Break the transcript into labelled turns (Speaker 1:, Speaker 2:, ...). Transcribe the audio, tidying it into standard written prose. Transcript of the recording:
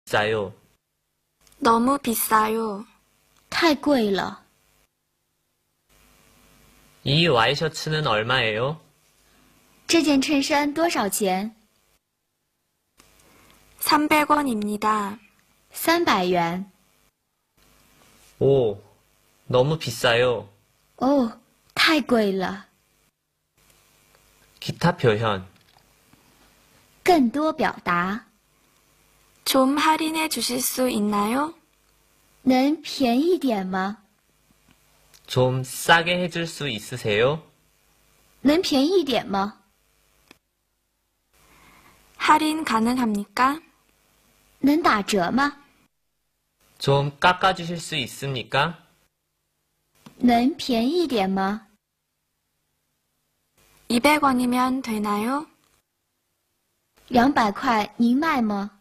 Speaker 1: 비싸요.
Speaker 2: 너무 비싸요.
Speaker 3: 太贵了。
Speaker 1: 이 와이셔츠는 얼마예요?
Speaker 3: 这件衬衫多少钱？
Speaker 2: 300원입니다.
Speaker 3: 300元。
Speaker 1: 오, 너무 비싸요.
Speaker 3: 哦，太贵了。
Speaker 1: 기타 표현.
Speaker 3: 更多表达。
Speaker 2: 좀 할인해 주실 수 있나요?
Speaker 3: 能便宜点吗？
Speaker 1: 좀 싸게 해줄 수 있으세요?
Speaker 3: 能便宜点吗？
Speaker 2: 할인 가능합니까?
Speaker 3: 能打折吗？
Speaker 1: 좀 깎아주실 수 있습니까?
Speaker 3: 能便宜点吗？
Speaker 2: 200원이면 되나요?
Speaker 3: 200块您卖吗？